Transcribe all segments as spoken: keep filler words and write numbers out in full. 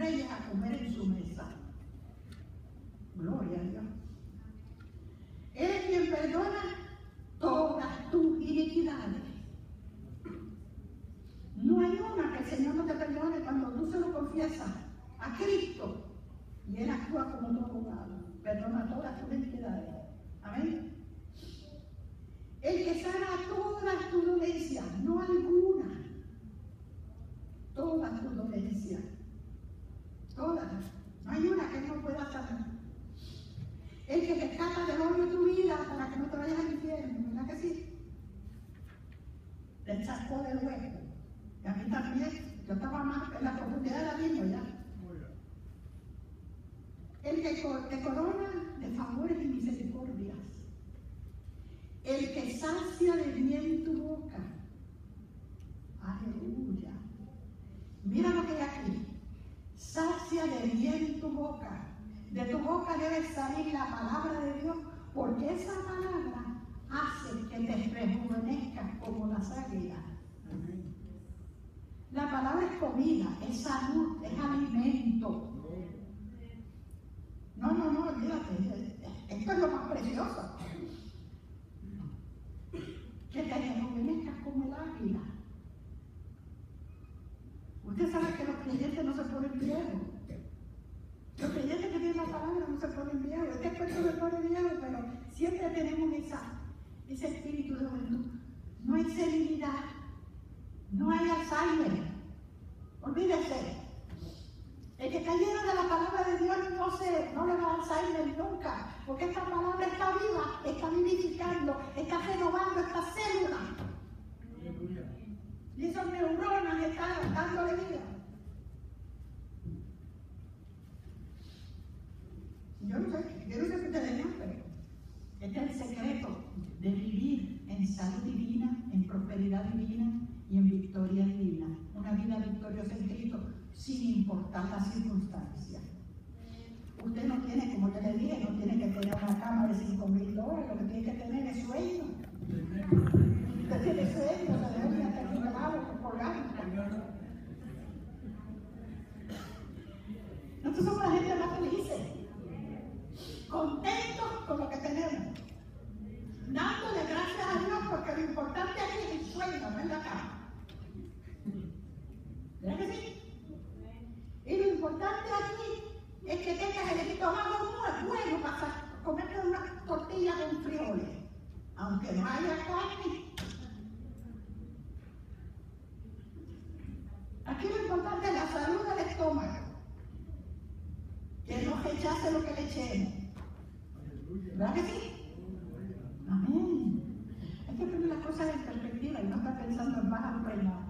reyes a comer en su mesa. Gloria a Dios. Él es quien perdona todas tus iniquidades. No hay una que el Señor no te perdone cuando tú se lo confiesas a Cristo y Él actúa como tu abogado. Perdona todas tus iniquidades. Amén. El que sana todas tus dolencias, no alguna. Todas tus dolencias. Todas. No hay una que no pueda sanar. El que rescata del odio tu vida para que no te vayas al infierno, ¿verdad que sí? Te sacó del hueco. Y a mí también, yo estaba más en la profundidad de la misma ya. El que te corona de favores y misericordias. El que sacia de bien tu boca. Aleluya. Mira lo que hay aquí. Sacia de bien tu boca. De tu boca debe salir la palabra de Dios, porque esa palabra hace que te rejuvenezcas como las águilas. La palabra es comida, es salud, es alimento. No, no, no, olvídate. Esto es lo más precioso. Que te rejuvenezcas como el águila. Usted sabe que los creyentes no se ponen viejos. Los creyentes que tienen la palabra no se ponen viejos. Este aspecto se pone viejo, pero siempre tenemos esa, ese espíritu de juventud. No hay senilidad, no hay Alzheimer. Olvídese. El que está lleno de la palabra de Dios no, se, no le va a Alzheimer nunca, porque esta palabra está viva, está vivificando, está renovando estas células. Y esas neuronas están dándole vida. Yo no sé, yo no sé qué ustedes ven, pero este es el secreto de vivir en salud divina, en prosperidad divina y en victoria divina. Una vida victoriosa en Cristo sin importar las circunstancias. Usted no tiene, como yo le dije, no tiene que tener una cama de cinco mil dólares, lo que tiene que tener es sueño. Usted tiene sueño, se debe estar equilibrado, colgado. Nosotros somos la gente más felices, contentos con lo que tenemos, dándole gracias a Dios, porque lo importante aquí es el sueño, no es la cama. ¿Verdad que sí? Y lo importante aquí es que tengas el estómago muy bueno para comerte una tortilla con frijoles, aunque no haya carne. Aquí lo importante es la salud del estómago, que no rechace lo que le echemos. ¿Verdad que sí? Amén. Hay que poner las cosas en perspectiva y no estar pensando en bajas reinas.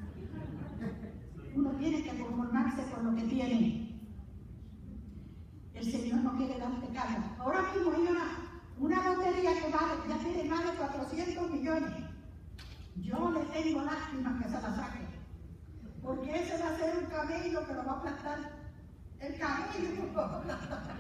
Uno tiene que conformarse con lo que tiene. El Señor no quiere darte carga. Ahora mismo hay una, una lotería que vale, ya tiene más de cuatrocientos millones. Yo le tengo lástima que se la saque, porque ese va a ser un camello que lo va a aplastar. El camello lo va a aplastar.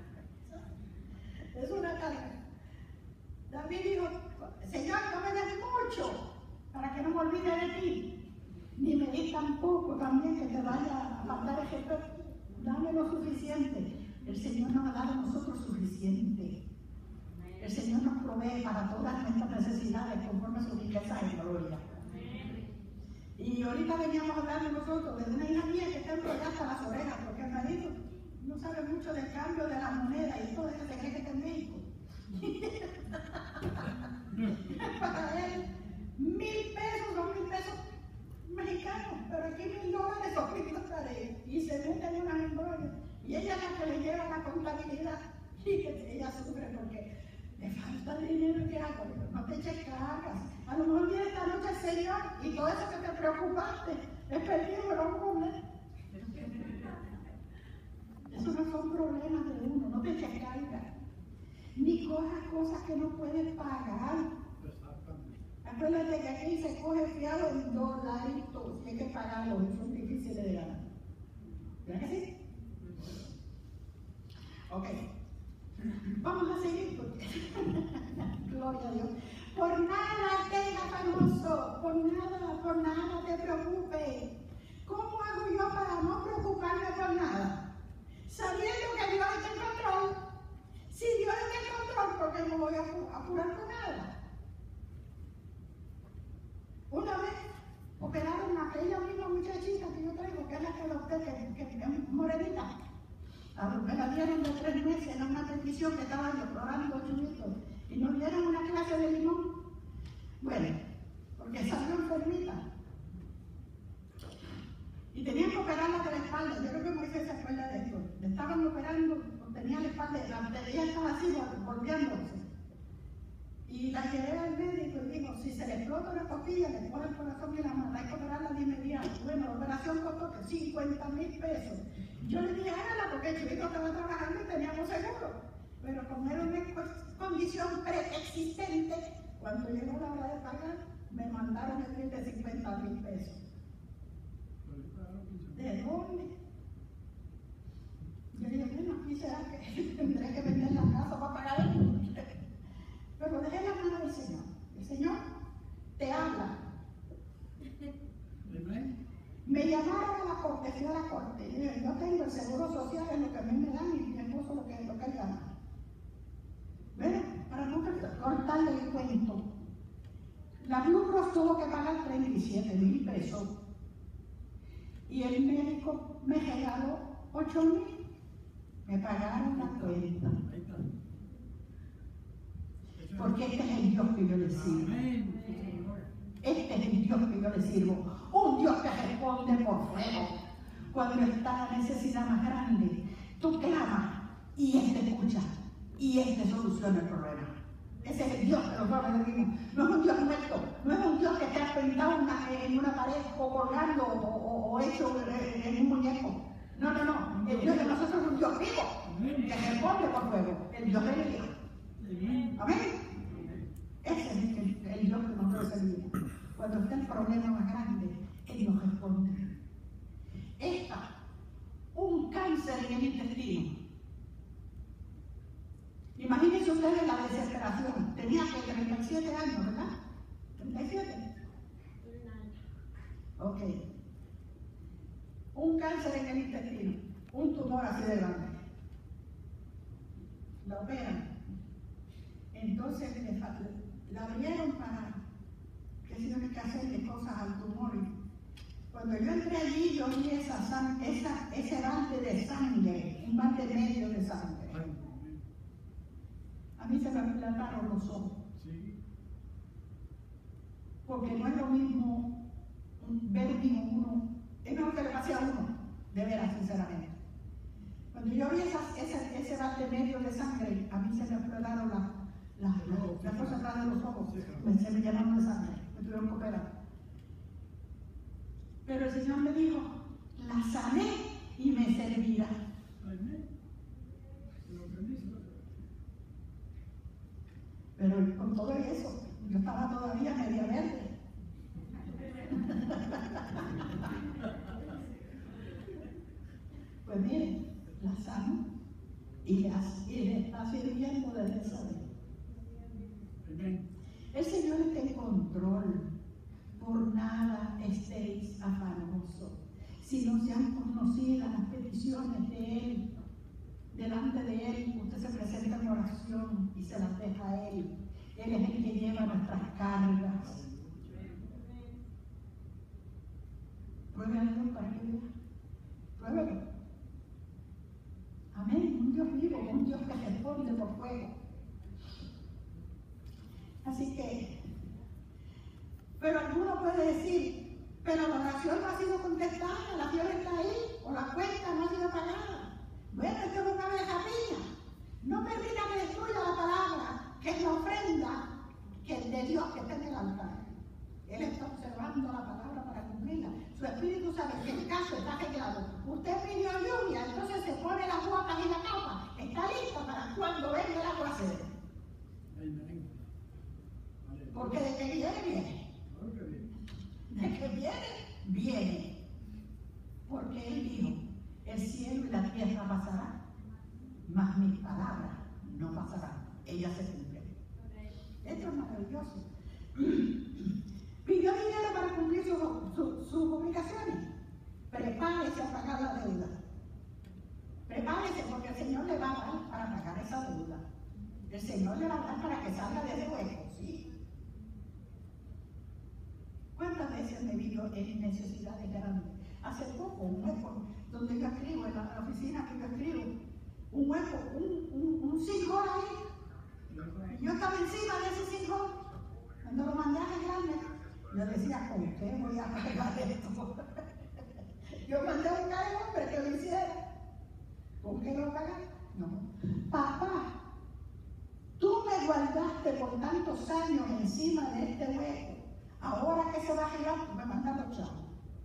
Es una carga. David dijo, Señor, no me des mucho para que no me olvide de ti. Ni me des tampoco también que te vaya a faltar ese peso. Dame lo suficiente. El Señor nos ha dado a nosotros suficiente. El Señor nos provee para todas nuestras necesidades conforme a su riqueza y gloria. Y ahorita veníamos hablando nosotros de una hija mía que está enrollada hasta las orejas, porque el marido no sabe mucho del cambio de la moneda y todo eso se cree que está en México. Para él, mil pesos son mil pesos mexicanos, pero aquí mil dólares son mil dólares. Y se meten en unas embrollas. Y ella es la que le lleva la contabilidad. Y que ella sufre porque le falta dinero. ¿Qué hago? No te eches cargas. A lo mejor viene esta noche el Señor y todo eso que te preocupaste es perdido, pero vamos a comer. Esos no son problemas de uno. No te eches cargas. Ni cojas cosas que no puedes pagar. Acuérdate que aquí se coge fiado en dolaritos y hay que pagarlos, y son difíciles de ganar. ¿Verdad que sí? Ok. Vamos a seguir porque gloria a Dios. Por nada tengas famoso, por nada, por nada te preocupes. ¿Cómo hago yo para no preocuparme por nada? salieron de tres meses en una petición que estaban explorando chulitos y nos dieron una clase de limón. Bueno, porque salió enfermita. Y tenían que operarla de la espalda. Yo creo que Moisés se acuerda de esto. Le estaban operando, tenía la espalda, la arteria estaba así, volviéndose. Y la llevé al médico y dijo, si se le explota una costilla, le pone el corazón y la mano, hay que operarla de inmediato. Bueno, la operación costó cincuenta mil pesos. Yo le dije, hágala, porque el chico estaba trabajando y teníamos seguro. Pero como era una condición preexistente, cuando llegó la hora de pagar, me mandaron el bill de cincuenta mil pesos. ¿De dónde? Yo dije, bueno, aquí será que tendré que vender la casa para pagar el bill. Pero dejé la mano del Señor. El Señor te habla. Me llamaron a la corte, fui a la corte. Y dije, yo tengo el seguro social, es lo que a mí me dan, y mi esposo lo que, lo que él gana. Bueno, para no cortarle el cuento, la Blue Cross tuvo que pagar treinta y siete mil pesos. Y el médico me regaló ocho mil. Me pagaron la cuenta. Porque este es el Dios que yo le sirvo. Este es el Dios que yo le sirvo. Un Dios que responde por fuego. Cuando está la necesidad más grande, tú clamas y Él te escucha. Y Él te soluciona el problema. Ese es el Dios que nosotros le dimos. No es un Dios muerto. No es un Dios que te ha pintado una, en una pared o colgando o, o, o hecho en un muñeco. No, no, no. El Dios de nosotros es un Dios vivo que responde por fuego. El Dios de Dios. Amén. Ese es el, el Dios que nosotros servimos. Cuando está el problema más grande, Él nos responde. Esta, un cáncer en el intestino. Imagínense ustedes la desesperación. Tenía que treinta y siete años, ¿verdad? ¿treinta y siete? Ok. Un cáncer en el intestino. Un tumor así de grande. La operan. Entonces le, la abrieron para que se tiene que hacerle cosas al tumor. Cuando yo entré allí, yo vi esa, esa, ese balde de sangre, un balde medio de sangre. A mí se me aplataron los ojos. Porque no es lo mismo ver uno, es mejor que le pase a uno, de veras, sinceramente. Cuando yo vi esa, ese, ese balde medio de sangre, a mí se me aplataron las La, la, la cosa atrás de los ojos, pues se me llenaron de sangre, me tuvieron que operar. Pero el Señor me dijo, la sané y me servirá. Pero con todo eso, yo estaba todavía media verde. Pues miren, la sano y le está sirviendo desde esa vez. El Señor está en control. Por nada estéis afanosos, sino sean conocidas las peticiones de Él. Delante de Él, usted se presenta en oración y se las deja a Él. Él es el que lleva nuestras cargas. Pruébelo para que vea. Pruébelo. Amén. Un Dios vivo, un Dios que responde por fuego. Así que, pero alguno puede decir, pero la oración no ha sido contestada, la oración está ahí, o la cuenta no ha sido pagada. Bueno, esto es una abeja mía. No permita que destruya la palabra, que es la ofrenda que es de Dios que está en el altar. Él está observando la palabra para cumplirla. Su espíritu sabe que el caso está arreglado. Usted pidió lluvia, entonces se pone las botas y la capa. Está lista para cuando venga el aguacero. Porque de que viene, viene. De que viene, viene. Porque Él dijo, el cielo y la tierra pasarán, mas mis palabras no pasarán. Ellas se cumplen. Esto es maravilloso. Pidió dinero para cumplir sus su, su obligaciones. Prepárese a pagar la deuda. Prepárese porque el Señor le va a dar para pagar esa deuda. El Señor le va a dar para que salga de ese hueco, ¿sí? ¿Cuántas veces me vi yo en necesidades grandes? Hace poco, un hueco donde yo escribo, en la oficina que yo escribo, un hueco Yo decía, ¿con qué voy a pagar esto? Yo mandé a buscar al hombre que lo hiciera. ¿Con qué lo pagas? No. Papá, tú me guardaste por tantos años encima de este hueco. Ahora que se va a girar, tú me mandas los chavos.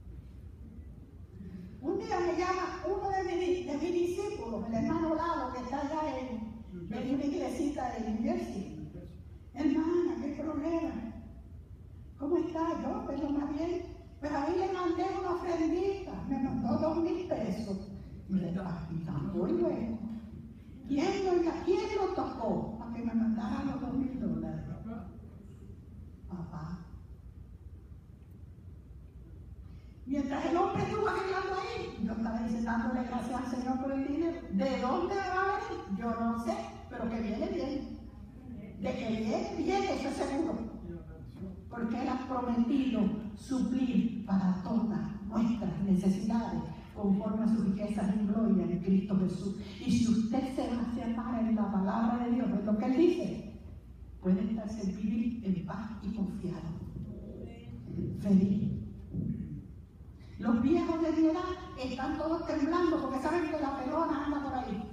Un día me llama uno de mis, de mis discípulos, el hermano Lalo, que está allá en, en una iglesita de New Jersey. Hermana, ¿qué problema? ¿Cómo está? Yo, pues lo más bien. Pues ahí le mandé una ofrendita, me mandó dos mil pesos. Y le tapó el hueco. ¿Quién lo, ¿Quién lo tocó para que me mandara los dos mil dólares? Papá. Mientras el hombre estuvo arreglando ahí, yo estaba dándole gracias al Señor por el dinero. ¿De dónde va a venir? Yo no sé, pero que viene bien. De que viene bien, eso es seguro. Porque Él ha prometido suplir para todas nuestras necesidades conforme a sus riquezas en gloria en Cristo Jesús. Y si usted se va a separar en la palabra de Dios, es lo que Él dice, puede estarse vivir en paz y confiado, feliz. Los viejos de mi edad están todos temblando porque saben que la pelona anda por ahí.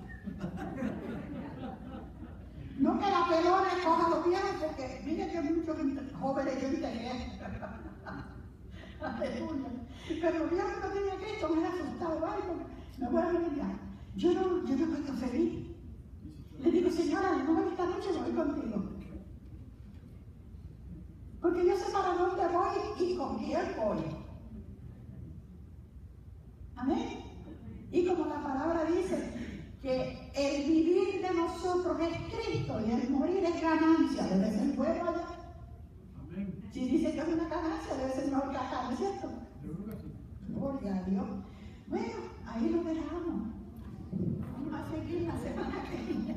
No que la pelona coja a los viejos, porque miren que muchos jóvenes yo integré. Aleluya. Pero los viejos no tienen Cristo, me han asustado. Ay, me voy a venir ya. Yo no, yo no me estoy feliz. Le digo, señora, no voy esta noche, voy contigo. Porque yo sé para dónde voy y con quién voy. Amén. Y como la palabra dice que el vivir de nosotros es Cristo y el morir es ganancia, debe ser bueno allá. Amén. Si dice que es una ganancia, debe ser mejor que acá, ¿no es cierto? Gloria a Dios. Bueno, ahí lo dejamos. Vamos a seguir la semana que viene.